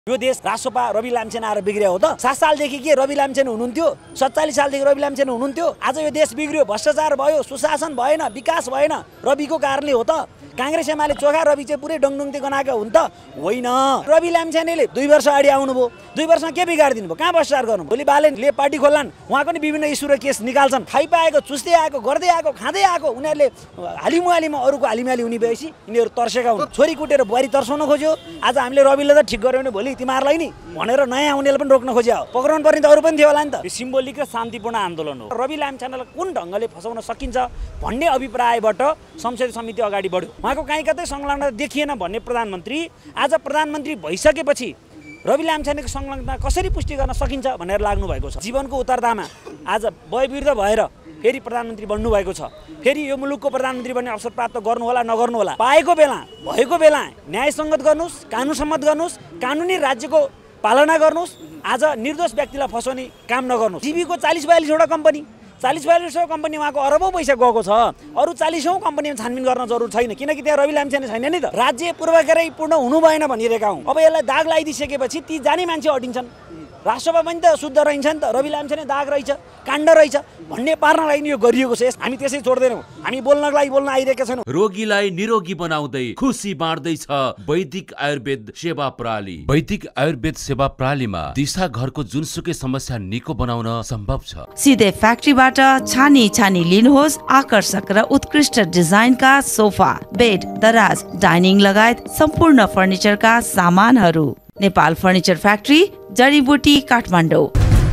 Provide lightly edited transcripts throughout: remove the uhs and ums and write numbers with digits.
यो देश राष्ट्रपा रवि लामछेन आएर बिग्रियो हो त। 7 सालदेखि के रवि लामछेन हुनुहुन्थ्यो, 47 सालदेखि रवि लामछेन हुनुहुन्थ्यो। आज यो देश बिग्रियो, भ्रष्टाचार भयो, सुशासन भएन, विकास भएन, रविको कारणले हो त। कांग्रेस एमाले चोखा रवि चाहिँ पुरै डङडङते गनाएको हुन् त होइन। रवि लामछेनेले 2 वर्ष अगाडि आउनुभयो, 2 वर्षमा के बिगारिदिनु भयो, कहाँ भ्रष्टाचार गर्नु। भोलि बालेनले पार्टी खोल्लान्, उहाँको नि विभिन्न इस्यु र केस निकाल्छन्। खाइपाएको, चुस्दै आएको, गर्दै आएको, खाँदै आएको, उनीहरूले हालिमुहालीमा अरूको हालिमाली हुने भएपछि यिनीहरू तर्सेका हुन्। छोरी कुटेर बुहारी तर्साउन खोज्यो, आज हामीले रविले त ठिक गर्यो भने भोलि तिमीहरूलाई नि भनेर नयाँ आउनेले पनि रोक्न खोज्यो। पक्राउनु पर्ने त अरू पनि थियो होला नि त। यो सिम्बोलिक र शान्तिपूर्ण आन्दोलन हो। रवि लामछेनेलाई कुन ढङ्गले फसाउन सकिन्छ भन्ने अभिप्रायबाट संसदीय समिति अगाडि बढ्यो। उहाँको कहीँ कतै संलग्नता देखिएन भन्ने प्रधानमन्त्री आज प्रधानमन्त्री भइसकेपछि रवि लामछेनेको संलग्नता कसरी पुष्टि गर्न सकिन्छ भनेर लाग्नु भएको छ। जीवनको उतारदामा आज वयोवृद्ध भएर फेरि प्रधानमन्त्री बन्नु भएको छ। फेरि यो मुलुकको प्रधानमन्त्री बन्ने अवसर प्राप्त गर्नु होला नगर्नु होला, पाएको बेला भएको बेला न्यायसङ्गत गर्नुस्, कानुन सम्मत गर्नुस्, कानुनी राज्यको पालना गर्नुस्। आज निर्दोष व्यक्तिलाई फसाउने काम नगर्नुस्। जीबीको 40-42वटा कम्पनी, 40-42 कम्पनी उहाँको अरबौँ पैसा गएको छ। अरू 40औं कम्पनीमा छानबिन गर्न जरुरी छैन, किनकि त्यहाँ रवि लामछेने छैन नि त। राज्य पूर्वाग्रही पूर्ण हुनु भएन भनिरहेका हौँ। अब यसलाई दाग लगाइदिइसकेपछि ती जाने मान्छे अटिन्छन्। राष्ट्रपा पनि त शुद्ध रहन्छ नि त, रवि लामछेने दाग रहेछ, काण्ड रहेछ भन्ने पार्नलाई यो गरिएको छ। हामी त्यसै छोड्दैनौँ, हामी बोल्नको लागि बोल्न आइरहेका छैनौँ। रोगीलाई निरोगी बनाउँदै खुसी बाँड्दैछ वैदिक आयुर्वेद सेवा प्रणाली। वैदिक आयुर्वेद सेवा प्रणालीमा दिशा घरको जुनसुकै समस्या निको बनाउन सम्भव छ। सिधै फ्याक्ट्रीबाट छानी छानी लिनुहोस् आकर्षक र उत्कृष्ट डिजाइनका सोफा, बेड, दराज, डाइनिङ लगायत सम्पूर्ण फर्निचरका सामानहरू। नेपाल फर्निचर फ्याक्ट्री, जडीबुटी, काठमाडौँ।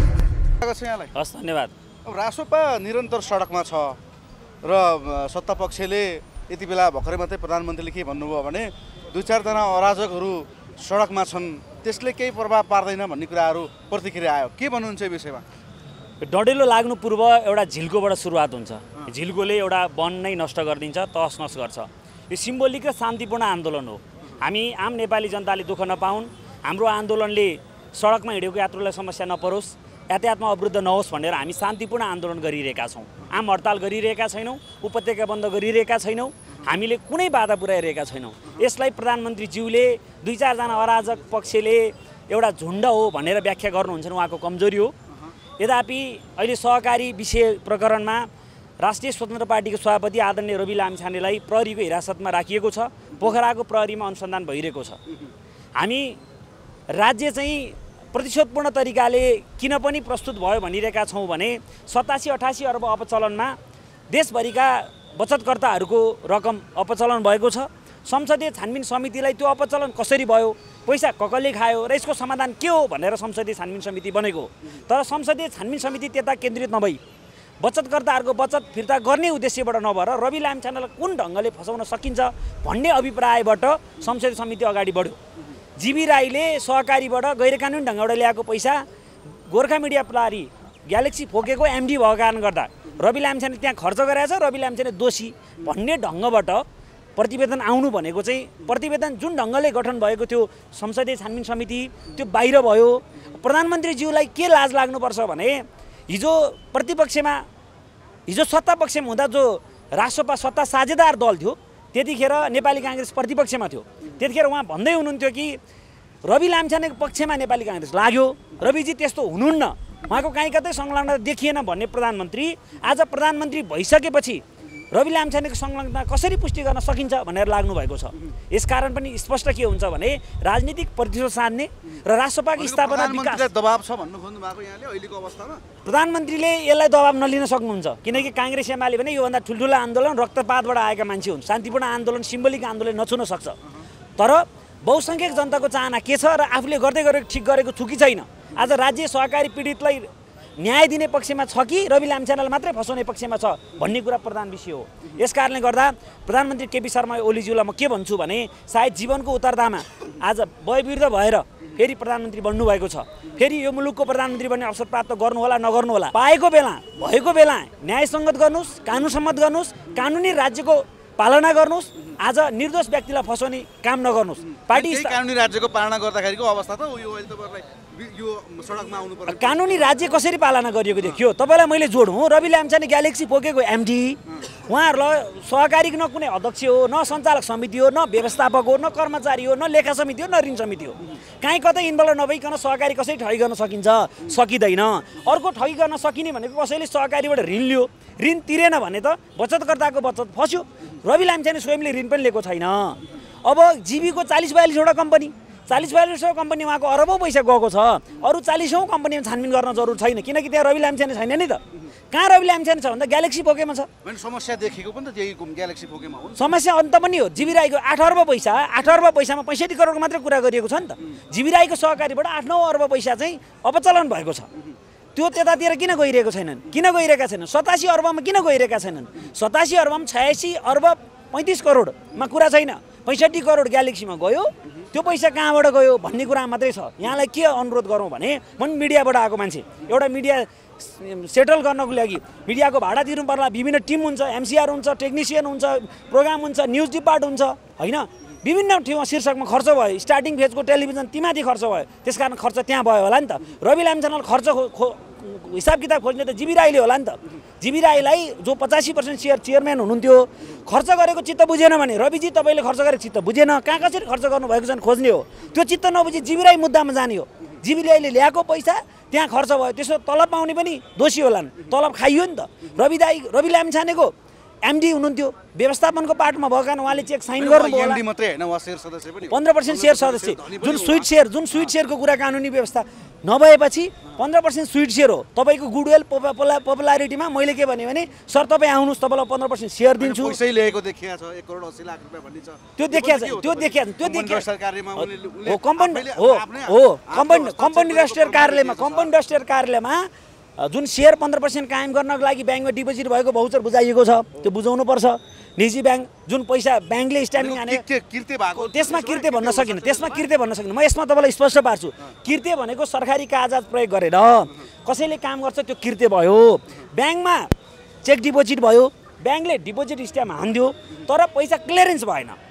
हस्, धन्यवाद। अब रासोपा निरन्तर सडकमा छ र सत्ता पक्षले यति बेला भर्खरै मात्रै प्रधानमन्त्रीले के भन्नुभयो भने 2-4 जना अराजकहरू सडकमा छन्, त्यसले केही प्रभाव पार्दैन भन्ने कुराहरू प्रतिक्रिया आयो। के भन्नुहुन्छ यो विषयमा? डढेलो लाग्नु पूर्व एउटा झिल्कोबाट सुरुवात हुन्छ। झिल्कोले एउटा वन नै नष्ट गरिदिन्छ, तहस नस गर्छ। यो सिम्बोलिक र शान्तिपूर्ण आन्दोलन हो। हामी आम नेपाली जनताले दुःख नपाउन्, हाम्रो आन्दोलनले सडकमा हिँडेको यात्रुलाई समस्या नपरोस्, यातायातमा अवरुद्ध नहोस् भनेर हामी शान्तिपूर्ण आन्दोलन गरिरहेका छौँ। आम हडताल गरिरहेका छैनौँ, उपत्यका बन्द गरिरहेका छैनौँ, हामीले कुनै बाधा पुर्याइरहेका छैनौँ। यसलाई प्रधानमन्त्रीज्यूले 2-4 जना अराजक पक्षले एउटा झुन्ड हो भनेर व्याख्या गर्नुहुन्छ, उहाँको कमजोरी हो। यद्यपि अहिले सहकारी विषय प्रकरणमा राष्ट्रिय स्वतन्त्र पार्टीको सभापति आदरणीय रवि लामछेनेलाई प्रहरीको हिरासतमा राखिएको छ। पोखराको प्रहरीमा अनुसन्धान भइरहेको छ। हामी राज्य चाहिँ प्रतिशोधपूर्ण तरिकाले किन पनि प्रस्तुत भयो भनिरहेका छौँ भने 87-88 अर्ब अपचलनमा देशभरिका बचतकर्ताहरूको रकम अपचलन भएको छ। संसदीय छानबिन समितिलाई त्यो अपचलन कसरी भयो, पैसा कसले खायो र यसको समाधान के हो भनेर संसदीय छानबिन समिति बनेको। तर संसदीय छानबिन समिति त्यता केन्द्रित नभई बचतकर्ताहरूको बचत फिर्ता गर्ने उद्देश्यबाट नभएर रवि लामछेनेलाई कुन ढङ्गले फसाउन सकिन्छ भन्ने अभिप्रायबाट संसदीय समिति अगाडि बढ्यो। जीबी राईले सहकारीबाट गैरकानुनी ढङ्गबाट ल्याएको पैसा गोर्खा मिडिया प्रहरी ग्यालेक्सी फोकेको एमडी भएको कारण गर्दा रवि लामछेने त्यहाँ खर्च गरेछ, रवि लामछेने दोषी भन्ने ढङ्गबाट प्रतिवेदन आउनु भनेको चाहिँ प्रतिवेदन जुन ढङ्गले गठन भएको थियो संसदीय छानबिन समिति त्यो बाहिर भयो। प्रधानमन्त्रीज्यूलाई के लाज लाग्नुपर्छ भने हिजो प्रतिपक्षमा, हिजो सत्ता पक्षमा हुँदा जो राष्ट्रपा सत्ता साझेदार दल थियो त्यतिखेर नेपाली काङ्ग्रेस प्रतिपक्षमा थियो। त्यतिखेर उहाँ भन्दै हुनुहुन्थ्यो कि रवि लामछेनेको पक्षमा नेपाली काङ्ग्रेस लाग्यो, रविजी त्यस्तो हुनुहुन्न, उहाँको कहीँ कतै संलग्नता देखिएन भन्ने प्रधानमन्त्री आज प्रधानमन्त्री भइसकेपछि रवि लामछेनेको संलग्नता कसरी पुष्टि गर्न सकिन्छ भनेर लाग्नु भएको छ। यसकारण पनि स्पष्ट के हुन्छ भने राजनीतिक प्रतिशोध साध्ने र राष्ट्रपाको स्थापना विकास दबाब छ भन्नु खोज्नु भएको यहाँले अहिलेको अवस्थामा। प्रधानमन्त्रीले यसलाई दबाब नलिन सक्नुहुन्छ, किनकि काङ्ग्रेस एमाले भने योभन्दा ठुल्ठुला आन्दोलन रक्तपातबाट आएका मान्छे हुन्। शान्तिपूर्ण आन्दोलन, सिम्बोलिक आन्दोलन नछुन सक्छ। तर बहुसङ्ख्यक जनताको चाहना के छ र आफूले गर्दै गरेको ठिक गरेको छु कि छैन। आज राज्य सहकारी पीडितलाई न्याय दिने पक्षमा छ कि रवि लामछेनेलाई मात्रै फसाउने पक्षमा छ भन्ने कुरा प्रधान विषय हो। यस कारणले गर्दा प्रधानमन्त्री केपी शर्मा ओलीज्यूलाई म के भन्छु भने सायद जीवनको उतारदामा आज वयोवृद्ध भएर फेरि प्रधानमन्त्री बन्नु भएको छ। फेरि यो मुलुकको प्रधानमन्त्री बन्ने अवसर प्राप्त गर्नु होला नगर्नु होला, पाएको बेला भएको बेला न्यायसङ्गत गर्नुस्, कानुन सम्मत गर्नुस्, कानुनी राज्यको पालना गर्नुस्। आज निर्दोष व्यक्तिलाई फसाउने काम नगर्नुहोस्। पार्टी कानुनी राज्यको पालना गर्दाखेरिको अवस्था त यो अहिले तपाईँलाई यो सडकमा आउनु पर्छ। कानुनी राज्य कसरी पालना गरिएको देखियो तपाईँलाई मैले जोडौँ। रवि लाम्छाने ग्यालेक्सी पोकेको एमडी, उहाँहरूलाई सहकारी न कुनै अध्यक्ष हो, न सञ्चालक समिति हो, न व्यवस्थापक हो, न कर्मचारी हो, न लेखा समिति हो, न ऋण समिति हो। काहीँ कतै इन्भल्भ नभइकन सहकारी कसरी ठगी गर्न सकिन्छ? सकिँदैन। अर्को ठगी गर्न सकिने भनेको कसैले सहकारीबाट ऋण लियो, ऋण तिरेन भने त बचतकर्ताको बचत फस्यो। रवि लाम्छाने स्वयंले ऋण पनि लिएको छैन। अब जीबीको 40-42वटा कम्पनी, 40-42 कम्पनी उहाँको अरबौँ पैसा गएको छ। अरू 40औँ कम्पनीमा छानबिन गर्न जरुर छैन, किनकि त्यहाँ रवि लाम्छाने छैन नि त। कहाँ रवि लाम्छाने छ भन्दा ग्यालेक्सी पोकेमा छ। समस्या देखेको पनि त त्यही ग्यालेक्सी पोकेमा हो। समस्या अन्त पनि हो। जीबी राईको 8 अर्ब पैसा, 8 अर्ब पैसामा 65 करोडको मात्रै कुरा गरिएको छ नि त। जीबी राईको सहकारीबाट 8-9 अर्ब पैसा चाहिँ अपचलन भएको छ। त्यो त्यतातिर किन गइरहेको छैनन्? किन गइरहेका छैनन्? 87 अर्बमा किन गइरहेका छैनन्? 87 अर्बमा 86 अर्ब 35 करोडमा कुरा छैन। 65 करोड ग्यालेक्सीमा गयो, त्यो पैसा कहाँबाट गयो भन्ने कुरा मात्रै छ। यहाँलाई के अनुरोध गरौँ भने, म मिडियाबाट आएको मान्छे, एउटा मिडिया सेटल गर्नको लागि मिडियाको भाडा तिर्नु पर्ला, विभिन्न टिम हुन्छ, एमसिआर हुन्छ, टेक्निसियन हुन्छ, प्रोग्राम हुन्छ, न्युज डिपार्ट हुन्छ, होइन? विभिन्न ठाउँमा शीर्षकमा खर्च भयो। स्टार्टिङ फेजको टेलिभिजन तीमाथि खर्च भयो, त्यसकारण खर्च त्यहाँ भयो होला नि त। रवि लाम्छानेले खर्च हिसाब किताब खोज्ने त जीबी राईले होला नि त। जीबी राईलाई जो 85% चेयरम्यान हुनुहुन्थ्यो, खर्च गरेको चित्त बुझेन भने रविजी तपाईँले खर्च गरेको चित्त बुझेन, कहाँ कसरी खर्च गर्नुभएको छ खोज्ने हो। त्यो चित्त नबुझी जीबी राई मुद्दामा जाने हो। जीबी राईले ल्याएको पैसा त्यहाँ खर्च भयो, त्यसो तलब पाउने पनि दोषी होलान्। तलब खाइयो नि त। रवि लाम्छानेको एमडी हुनुहुन्थ्यो, व्यवस्थापनको पार्टमा भएको कारण उहाँले चेक साइन गर्नुभयो होला। 15% सेयर सदस्य, जुन स्विट सेयरको कुरा कानुनी व्यवस्था नभएपछि 15% स्विट सेयर हो। तपाईँको गुडविल पपुलारिटीमा मैले के भने सर तपाईँ आउनुहोस्, तपाईँलाई 15% सेयर दिन्छु। पैसै ल्याएको देखिया छ, 1 करोड 80 लाख रुपियाँ भन्ने छ। त्यो देखिया छ, त्यो देखिया छ, त्यो देखिया हो। कम्पनी रजिस्टर कार्यालयमा जुन सेयर 15% कायम गर्नको लागि ब्याङ्कमा डिपोजिट भएको भाउचर बुझाइएको छ, त्यो बुझाउनु पर्छ। निजी ब्याङ्क जुन पैसा ब्याङ्कले स्ट्याम्पिङ हाने त्यसमा किर्ते भन्न सकिन्न, म यसमा तपाईँलाई स्पष्ट पार्छु। किर्ते भनेको सरकारी कागजात प्रयोग गरेर कसैले काम गर्छ, त्यो किर्ते भयो। ब्याङ्कमा चेक डिपोजिट भयो, ब्याङ्कले डिपोजिट स्ट्याम्प हान्दियो, तर पैसा क्लियरेन्स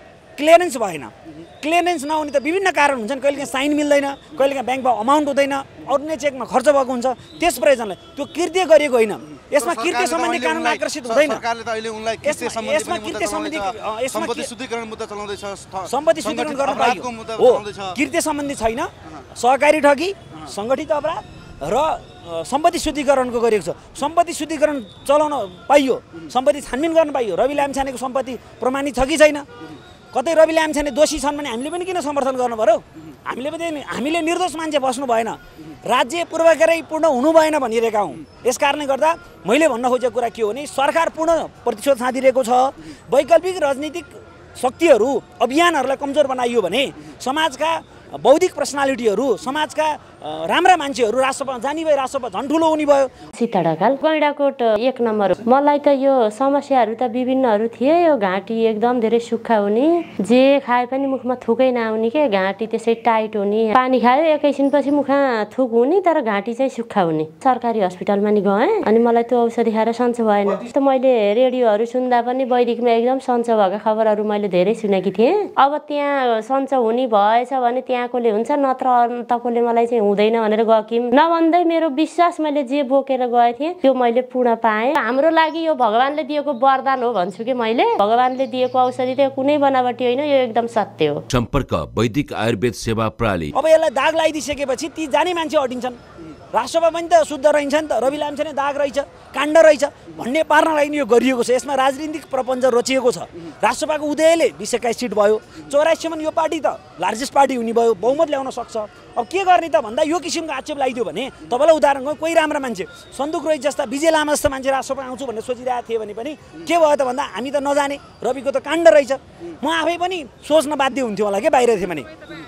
भएन। नहुने त विभिन्न कारण हुन्छन्। कहिलेकाहीँ साइन मिल्दैन, कहिलेकाहीँ ब्याङ्कमा अमाउन्ट हुँदैन, अरू नै चेकमा खर्च भएको हुन्छ। त्यस प्रयोजनलाई त्यो किर्ते गरिएको होइन। यसमा किर्ते सम्बन्धी कानुन आकर्षित हुँदैन। सम्पत्ति शुद्धिकरण मुद्दा चलाउँदैछ, सम्पत्ति शुद्धिकरण गर्न पाइयो हो। किर्ते सम्बन्धी छैन। सहकारी ठगी, सङ्गठित अपराध र सम्पत्ति शुद्धिकरणको गरिएको छ। सम्पत्ति शुद्धिकरण चलाउन पाइयो, सम्पत्ति छानबिन गर्न पाइयो। रवि लाम्छानेको सम्पत्ति प्रमाणित छ कि छैन? कतै रवि लाम्छाने दोषी छन् भने हामीले पनि किन समर्थन गर्नु पर्यो? हामीले निर्दोष मान्छे बस्नु भएन, राज्य पूर्वाग्रहीपूर्ण हुनु भएन भनिरहेका हौँ। यस कारणले गर्दा मैले भन्न खोजेको कुरा के हो भने, सरकार पूर्ण प्रतिशोध साधिरहेको छ। वैकल्पिक राजनीतिक शक्तिहरू, अभियानहरूलाई कमजोर बनाइयो भने समाजका बौद्धिक पर्सनालिटीहरू, समाजका राम्रा मान्छेहरू राष्ट्रसभा जाने भए राष्ट्रसभा झन् ठुलो हुने भयो। सीता ढकाल, गैँडाकोट 1 नम्बर। मलाई त यो समस्याहरू त विभिन्नहरू थिए। यो घाँटी एकदम धेरै सुक्खा हुने, जे खाए पनि मुखमा थुकै नआउने के, घाँटी त्यसै टाइट हुने, पानी खायो एकैछिनपछि मुखमा थुक हुने, तर घाँटी चाहिँ सुक्खा हुने। सरकारी हस्पिटलमा नि गएँ, अनि मलाई त्यो औषधि खाएर सन्चो भएन। त मैले रेडियोहरू सुन्दा पनि वैदिकमा एकदम सन्चो भएका खबरहरू मैले धेरै सुनेकी थिएँ। अब त्यहाँ सन्चो हुने भएछ भने त्यहाँकोले हुन्छ, नत्र तकोले मलाई चाहिँ हुँदैन भनेर गकिम नभन्दै मेरो विश्वास मैले जे बोकेर गए थिएँ त्यो मैले पूर्ण पाएँ। हाम्रो लागि यो भगवानले दिएको वरदान हो भन्छु कि मैले। भगवानले दिएको औषधि त कुनै बनावटी होइन, यो एकदम सत्य हो। सम्पर्क वैदिक आयुर्वेद सेवा प्रणाली। अब यसलाई दाग लगाइदिसकेपछि ती जाने मान्छे अटिन्छन्। राष्ट्रसभा पनि त शुद्ध रहन्छ नि त। रवि लाम्छाने दाग रहेछ, काण्ड रहेछ भन्ने पार्नलाई यो गरिएको छ। यसमा राजनीतिक प्रपञ्च रचिएको छ। राष्ट्रसभाको उदयले 20-21 सिट भयो, 84 यो पार्टी त लार्जेस्ट पार्टी हुने भयो, बहुमत ल्याउन सक्छ। अब के गर्ने त भन्दा यो किसिमको आक्षेप लगाइदियो भने, तपाईँलाई उदाहरण गयो, कोही राम्रो मान्छे सन्दुक रोहित जस्ता, विजय लामा जस्ता मान्छे राष्ट्रसभा आउँछु भन्ने सोचिरहेको थिए भने पनि के भयो त भन्दा हामी त नजाने, रविको त काण्ड रहेछ। म आफै पनि सोच्न बाध्य हुन्थ्यो होला के बाहिर थिएँ भने।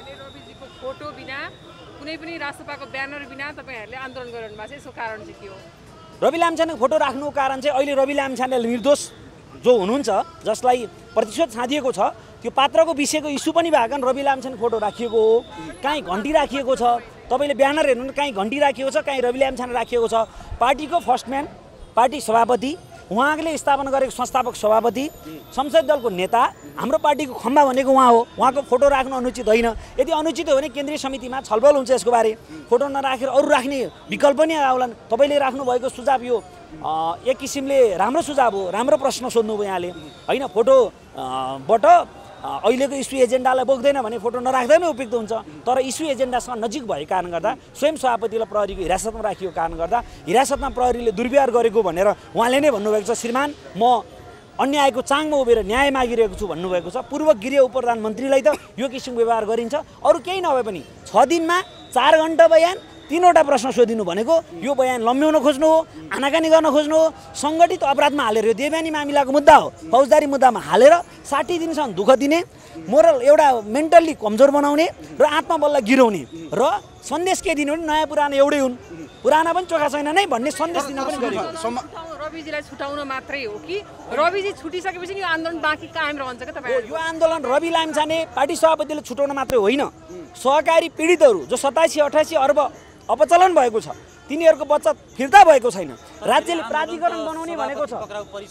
कुनै पनि राष्ट्रसभाको ब्यानर बिना तपाईहरुले आन्दोलन गरिरहनु भएको छ, यसको कारण चाहिँ के हो? रवि लाम्छानेको फोटो राख्नुको कारण चाहिँ अहिले रवि लाम्छाने निर्दोष जो हुनुहुन्छ, जसलाई प्रतिशोध छादिएको छ, त्यो पात्रको विषयको इस्यु पनि भएको कारण रवि लाम्छाने फोटो राखिएको हो। कहीँ घन्टी राखिएको छ, तपाईँले ब्यानर हेर्नु, कहीँ घन्टी राखिएको छ, कहीँ रवि लाम्छाने राखिएको छ। पार्टीको फर्स्ट म्यान, पार्टी सभापति, उहाँले स्थापना गरेको संस्थापक सभापति संसदीय दलको नेता हाम्रो पार्टीको खम्बा भनेको उहाँ हो। उहाँको फोटो राख्नु अनुचित होइन। यदि अनुचित हो भने केन्द्रीय समितिमा छलफल हुन्छ यसको बारे। फोटो नराखेर अरू राख्ने विकल्प नै आउलान्। तपाईँले राख्नुभएको सुझाव यो एक किसिमले राम्रो सुझाव हो, राम्रो प्रश्न सोध्नुभयो यहाँले होइन। फोटोबाट अहिलेको इस्यु एजेन्डालाई बोक्दैन भने फोटो नराख्दै नै उपयुक्त हुन्छ। तर इस्यु एजेन्डासँग नजिक भएको कारणले गर्दा स्वयं सभापतिलाई प्रहरीको हिरासतमा राखिएको कारणले गर्दा हिरासतमा प्रहरीले दुर्व्यवहार गरेको भनेर उहाँले नै भन्नुभएको छ। श्रीमान म अन्यायको चाङमा उभिएर न्याय मागिरहेको छु भन्नुभएको छ। पूर्व गृह उप प्रधानमन्त्रीलाई त यो किसिमको व्यवहार गरिन्छ। अरू केही नभए पनि 6 दिनमा 4 घण्टा बयान 3वटा प्रश्न सोधिनु भनेको यो बयान लम्ब्याउन खोज्नु हो, आनाकानी गर्न खोज्नु हो, सङ्गठित अपराधमा हालेर यो देवयानी मामिलाको मुद्दा हो, फौजदारी मुद्दामा हालेर 60 दिनसम्म दुःख दिने, मोरल एउटा मेन्टल्ली कमजोर बनाउने र आत्मबललाई गिराउने र सन्देश के दिनु भने नयाँ पुरानो एउटै हुन्, पुराना पनि चोखा छैन नै भन्ने सन्देश दिन पनि गरेको। रविजीलाई छुटाउन मात्रै हो कि रविजी छुटिसकेपछि यो आन्दोलन बाँकी कायम रहन्छ के तपाईँ? यो आन्दोलन रवि लामिछाने पार्टी सभापतिले छुटाउन मात्रै होइन, सहकारी पीडितहरू जो 87-88 अर्ब अपचलन भएको छ तिनीहरूको बचत फिर्ता भएको छैन। राज्यले प्राधिकरण बनाउने भनेको छ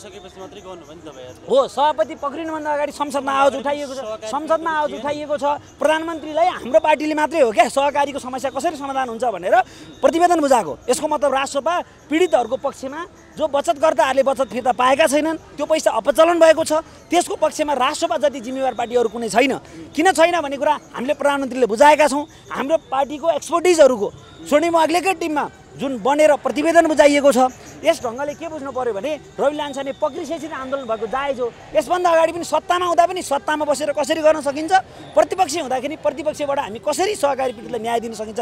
हो। सभापति पक्रिनुभन्दा अगाडि संसदमा आवाज उठाइएको छ। संसदमा आवाज उठाइएको छ। प्रधानमन्त्रीलाई हाम्रो पार्टीले मात्रै हो क्या सहकारीको समस्या कसरी समाधान हुन्छ भनेर प्रतिवेदन बुझाएको। यसको मतलब राष्ट्रसभा पीडितहरूको पक्षमा जो बचतकर्ताहरूले बचत फिर्ता पाएका छैनन्, त्यो पैसा अपचलन भएको छ, त्यसको पक्षमा राष्ट्रसभा जति जिम्मेवार पार्टीहरू कुनै छैन। किन छैन भन्ने कुरा हामीले प्रधानमन्त्रीले बुझाएका छौँ। हाम्रो पार्टीको एक्सपर्टिजहरूको स्वर्णिम अग्लेकै टिममा जुन बनेर प्रतिवेदन बुझाइएको छ। यस ढङ्गले के बुझ्नु पर्यो भने रवि लामिछाने पक्रिसकेपछि आन्दोलन भएको जायज हो। यसभन्दा अगाडि पनि सत्तामा हुँदा पनि सत्तामा बसेर कसरी गर्न सकिन्छ, प्रतिपक्ष हुँदाखेरि प्रतिपक्षबाट हामी कसरी सहकारी पीडितलाई न्याय दिन सकिन्छ।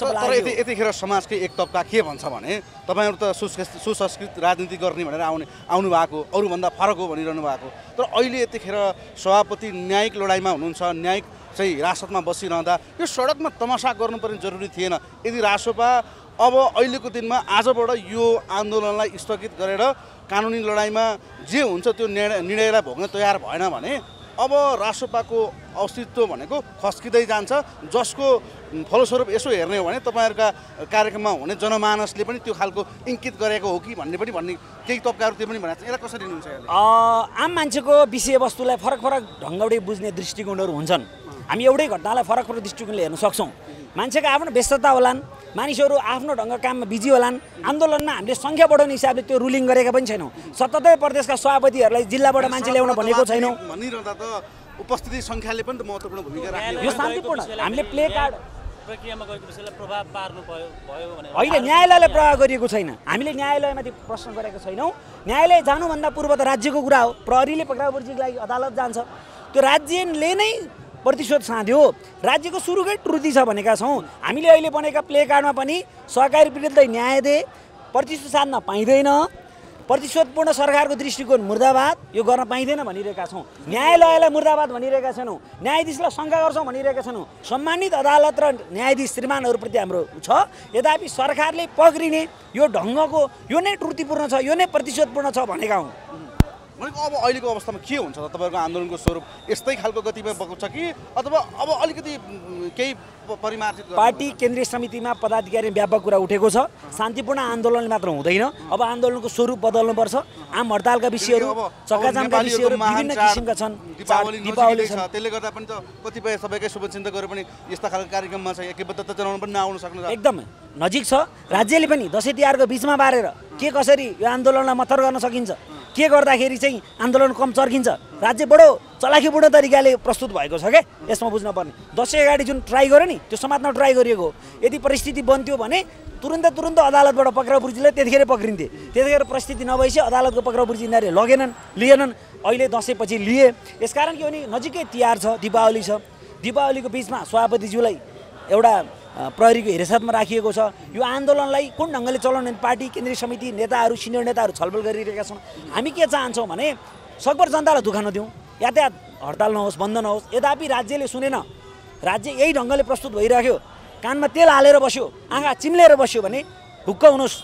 तर यतिखेर समाजकै एक तबका के भन्छ भने तपाईँहरू त सुसंस्कृत राजनीति गर्ने भनेर आउनु भएको, अरूभन्दा फरक हो भनिरहनु भएको। तर अहिले यतिखेर सभापति न्यायिक लडाइँमा हुनुहुन्छ, न्यायिक चाहिँ हिरासतमा बसिरहँदा यो सडकमा तमासा गर्नुपर्ने जरुरी थिएन। यदि राष्ट्रसभा अब अहिलेको दिनमा आजबाट यो आन्दोलनलाई स्थगित गरेर कानुनी लडाइँमा जे हुन्छ त्यो निर्णयलाई भोग्न तयार भएन भने अब राष्ट्रसभाको अस्तित्व भनेको खस्किँदै जान्छ, जसको फलस्वरूप यसो हेर्ने हो भने तपाईँहरूका कार्यक्रममा हुने जनमानसले पनि त्यो खालको इङ्कित गरेको हो कि भन्ने केही तबकाहरू त्यो पनि भनेको छ। यसलाई कसरी लिनुहुन्छ? आम मान्छेको विषयवस्तुलाई फरक फरक ढङ्गले बुझ्ने दृष्टिकोणहरू हुन्छन्। हामी एउटै घटनालाई फरक फरक दृष्टिकोणले हेर्न सक्छौँ। मान्छेको आफ्नो व्यस्तता होलान्, मानिसहरू आफ्नो ढङ्ग काममा बिजी होलान्। आन्दोलनमा हामीले सङ्ख्या बढाउने हिसाबले त्यो रुलिङ गरेका पनि छैनौँ। 77 प्रदेशका सभापतिहरूलाई जिल्लाबाट मान्छे ल्याउन भनेको छैनौँ। भनिरहँदा त उपस्थिति सङ्ख्याले पनि त महत्त्वपूर्ण भूमिका राख्यो। यो शान्तिपूर्ण हामीले प्ले कार्ड प्रक्रियामा गएको विषयलाई प्रभाव पार्नु भयो भने होइन, न्यायालयले प्रभाव गरिएको छैन। हामीले न्यायालयमाथि प्रश्न गरेका छैनौँ। न्यायालय जानुभन्दा पूर्व त राज्यको कुरा हो। प्रहरीले पक्राउ पर्चीको लागि अदालत जान्छ, त्यो राज्यले नै प्रतिशोध साध्यो। राज्यको सुरुकै त्रुटि छ भनेका छौँ हामीले। अहिले बनेका प्ले कार्डमा पनि सहकारी पीडितलाई न्याय दे, प्रतिशोध साध्न पाइँदैन, प्रतिशोधपूर्ण सरकारको दृष्टिकोण मुर्दाबाद, यो गर्न पाइँदैन भनिरहेका छौँ। न्यायालयलाई मुर्दाबाद भनिरहेका छैनौँ, न्यायाधीशलाई शङ्का गर्छौँ भनिरहेका छैनौँ। सम्मानित अदालत र न्यायाधीश श्रीमानहरूप्रति हाम्रो छ। यद्यपि सरकारले पक्रिने यो ढङ्गको यो नै त्रुटिपूर्ण छ, यो नै प्रतिशोधपूर्ण छ भनेका हौँ। भनेको अब अहिलेको अवस्थामा के हुन्छ त? तपाईँहरूको आन्दोलनको स्वरूप यस्तै खालको गतिमा बग्छ कि अथवा अब अलिकति केही परिमार्जित? पार्टी केन्द्रीय समितिमा पदाधिकारी व्यापक कुरा उठेको छ। शान्तिपूर्ण आन्दोलन मात्र हुँदैन, अब आन्दोलनको स्वरूप बदल्नुपर्छ। आम हडतालका विषयहरू, चक्काजामका विषयहरू विभिन्न किसिमका छन्। दीपावली छ, त्यसले गर्दा पनि त कतिपय सबैकै शुभचिन्तकहरू पनि यस्ता खालको कार्यक्रममा छ, एकबद्धता जनाउन पनि नआउन सक्नु एकदम नजिक छ। राज्यले पनि दसैँ तिहारको बिचमा बारेर के कसरी यो आन्दोलनलाई मत्थर गर्न सकिन्छ, के गर्दाखेरि चाहिँ आन्दोलन कम चर्किन्छ, राज्य बडो चलाखीपूर्ण तरिकाले प्रस्तुत भएको छ क्या। यसमा बुझ्नुपर्ने दसैँ अगाडि जुन ट्राई गर्यो नि त्यो समात्न ट्राई गरिएको हो। यदि परिस्थिति बन्थ्यो भने तुरन्त अदालतबाट पक्राउ पुर्जीलाई त्यतिखेर पक्रिन्थे। त्यतिखेर परिस्थिति नभएपछि अदालतको पक्राउ पुर्जी यिनीहरूले लिएनन्। अहिले दसैँपछि लिए। यसकारण के भने नजिकै तिहार छ, दीपावली छ। दीपावलीको बिचमा सभापतिज्यूलाई एउटा प्रहरीको हिरासतमा राखिएको छ। यो आन्दोलनलाई कुन ढङ्गले चलाउने पार्टी केन्द्रीय समिति नेताहरू, सिनियर नेताहरू छलफल गरिरहेका छन्। हामी के चाहन्छौँ भने सकभर जनतालाई दुःख नदिउँ, यातायात हडताल नहोस्, बन्द नहोस्। यद्यपि राज्यले सुनेन, राज्य यही ढङ्गले प्रस्तुत भइराख्यो, कानमा तेल हालेर बस्यो, आँखा चिम्लेर बस्यो भने ढुक्क हुनुहोस्।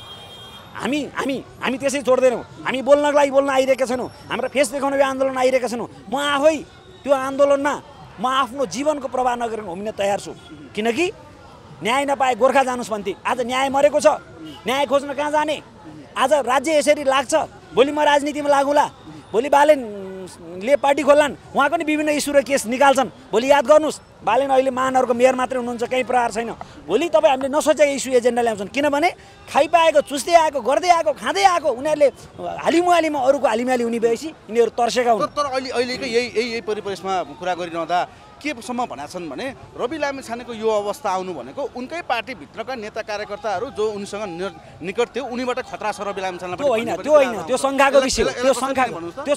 हामी त्यसै छोड्दैनौँ। हामी बोल्नको लागि बोल्न आइरहेका छैनौँ, हाम्रो फेस देखाउन यो आन्दोलन आइरहेका छैनौँ। म आफै त्यो आन्दोलनमा म आफ्नो जीवनको प्रवाह नगरेर घुम्न तयार छु। किनकि न्याय नपाए गोर्खा जानुस् भन्थे, आज न्याय मरेको छ। न्याय खोज्न कहाँ जाने? आज राज्य यसरी लाग्छ भोलि म राजनीतिमा लागौँला, भोलि बालेनले पार्टी खोल्लान्, उहाँको नि विभिन्न इस्यु र केस निकाल्छन्। भोलि याद गर्नुहोस्, बालेन अहिले महानगरको मेयर मात्रै हुनुहुन्छ, कहीँ प्रहार छैन। भोलि तपाईँ हामीले नसोचेको इस्यु एजेन्डा ल्याउँछन्, किनभने खाइपाएको, चुस्दै आएको, गर्दै आएको, खाँदै आएको उनीहरूले हालिमुहालीमा अरूको हालिमाली हुने भएपछि यिनीहरू तर्सेका हुन्। तर अहिलेको यही परिवेशमा कुरा गरिरहँदा केसम्म भनेका छन् भने रवि लामिछानेको यो अवस्था आउनु भनेको उनकै पार्टीभित्रका नेता कार्यकर्ताहरू जो उनीसँग निकट थियो उनीबाट खतरा छ रवि लामिछानेलाई। त्यो होइन, त्यो शङ्काको विषय हो, त्यो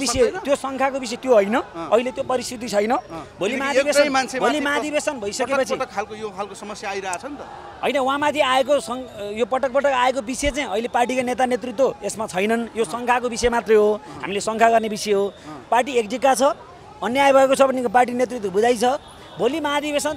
शङ्काको विषय त्यो होइन। अहिले त्यो परिस्थिति छैन। भोलि महाधिवेशन भइसकेपछि यो खालको समस्या आइरहेछ नि त। होइन, उहाँमाथि आएको यो पटक पटक आएको विषय चाहिँ अहिले पार्टीका नेता नेतृत्व यसमा छैनन्। यो शङ्काको विषय मात्रै हो, हामीले शङ्का गर्ने विषय हो। पार्टी एकजिका छ, अन्याय भएको छ भने पार्टी नेतृत्व बुझाइ छ। भोलि महाधिवेशन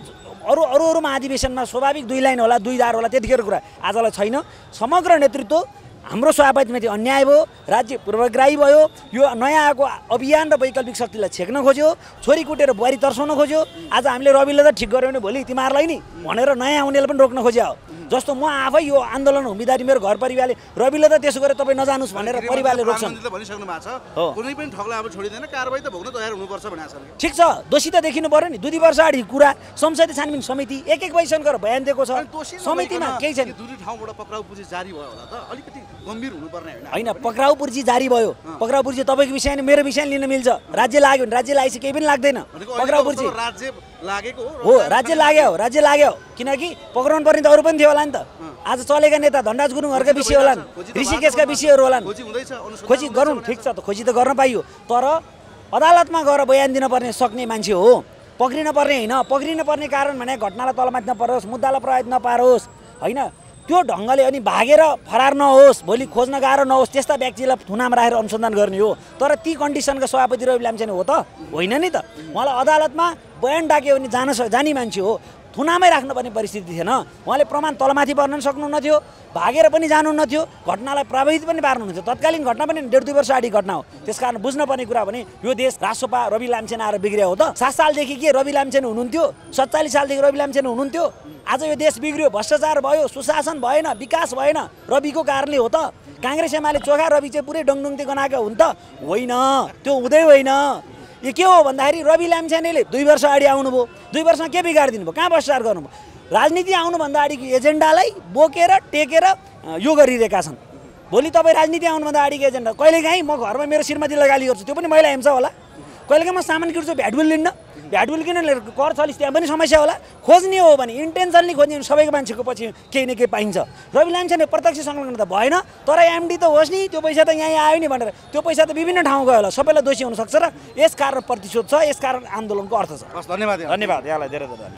अरू महाधिवेशनमा स्वाभाविक 2 लाइन होला, 2 धार होला, त्यतिखेर कुरा। आजलाई छैन। समग्र नेतृत्व हाम्रो सभापतिमाथि अन्याय भयो, राज्य पूर्वग्राही भयो, यो नयाँ आएको अभियान र वैकल्पिक शक्तिलाई छेक्न खोज्यो, छोरी कुटेर बुहारी तर्साउन खोज्यो। आज हामीले रविले त ठिक गऱ्यो भने भोलि तिमीहरूलाई नि भनेर नयाँ आउनेले पनि रोक्न खोज्यो हो। जस्तो म आफै यो आन्दोलन हुँदाखेरि मेरो घर परिवारले रविले त त्यसो गरेर तपाईँ नजानुस् भनेर परिवारले रोक्छन्। भनिसक्नु भएको छ कुनै पनि ठगलाई अब छोडिँदैन, कारबाही त भोग्न तयार हुनुपर्छ भने छ। ठिक छ, दोषी त देखिनु पर्यो नि। 2 वर्ष अगाडि कुरा संसदीय छानबिन समिति एक वैसन गरेर बयान दिएको छ। समितिमा केही छैन। दुई ठाउँबाट पक्राउ पुर्जी जारी भयो होला त, अलिकति गम्भीर हुनुपर्ने होइन। पक्राउ पुर्जी जारी भयो, पक्राउ पुर्जी तपाईँको विषय नि मेरो विषय लिन मिल्छ। राज्य लाग्यो भने राज्य लागेपछि केही पनि लाग्दैन। पक्राउ पुर्जी राज्य लागेको हो, राज्य लाग्यो किनकि पक्राउनु पर्ने त अरू पनि थियो होला नि त। आज चलेका नेता धनराज गुरुङहरूका विषय होलान्, ऋषिकेशका विषयहरू होलान्। खोजी गरौँ, ठिक छ त, खोजी त गर्न पाइयो। तर अदालतमा गएर बयान दिन पर्ने सक्ने मान्छे हो, पक्रिन पर्ने होइन। पक्रिन पर्ने कारण भने घटनालाई तलमाथि नपरोस्, मुद्दालाई प्रभावित नपारोस्, होइन त्यो ढङ्गले अनि भागेर फरार नहोस्, भोलि खोज्न गाह्रो नहोस्, त्यस्ता व्यक्तिलाई थुनामा राखेर अनुसन्धान गर्ने हो। तर ती कन्डिसनका सभापति रवि लामिछाने हो त होइन नि त। उहाँलाई अदालतमा बयान डाक्यो भने जाने मान्छे हो, थुनामै राख्नुपर्ने परिस्थिति थिएन। उहाँले प्रमाण तलमाथि पर्न सक्नुहुन्न थियो, भागेर पनि जानुहुन्न थियो, घटनालाई प्रभावित पनि पार्नुहुन्न थियो। तत्कालीन घटना पनि 1.5-2 वर्ष अगाडि घटना हो। त्यसकारण बुझ्नुपर्ने कुरा भने यो देश रासोपा रवि लामिछाने आएर बिग्रियो हो त। 7 सालदेखि के रवि लामिछाने हुनुहुन्थ्यो, 47 सालदेखि रवि लामिछाने हुनुहुन्थ्यो। आज यो देश बिग्रियो, भ्रष्टाचार भयो, सुशासन भएन, विकास भएन, रविको कारणले हो त। काङ्ग्रेस एमाले चोखा रवि चाहिँ पुरै डङडुङ्ते गनाएको हुन् त होइन, त्यो हुँदै होइन। यो के हो भन्दाखेरि रवि लामिछानेले 2 वर्ष अगाडि आउनुभयो, 2 वर्षमा के बिगारिदिनु भयो, कहाँ भ्रष्टाचार गर्नुभयो। राजनीति आउनुभन्दा अगाडिको एजेन्डालाई बोकेर टेकेर यो गरिरहेका छन्। भोलि तपाईँ राजनीति आउनुभन्दा अगाडिको एजेन्डा कहिलेकाहीँ म घरमा मेरो श्रीमतीलाई गाली गर्छु, त्यो पनि महिला हिंसा होला। कहिलेकाहीँ म सामान किन्छु, भ्याटबिल लिन्न, भ्याटबिल किन कर छलिस, त्यहाँ पनि समस्या होला। खोज्ने हो भने इन्टेन्सनली खोज्ने भने सबैको मान्छेको पछि केही न केही पाइन्छ। रवि लामिछाने प्रत्यक्ष संलग्न त भएन, तर एमडी त होस् नि, त्यो पैसा त यहाँ आयो नि भनेर त्यो पैसा त विभिन्न ठाउँ गयो होला, सबैलाई दोषी हुनसक्छ र यस कारण प्रतिशोध छ, यस कारण आन्दोलनको अर्थ छ। धन्यवाद। यहाँलाई धेरै धेरै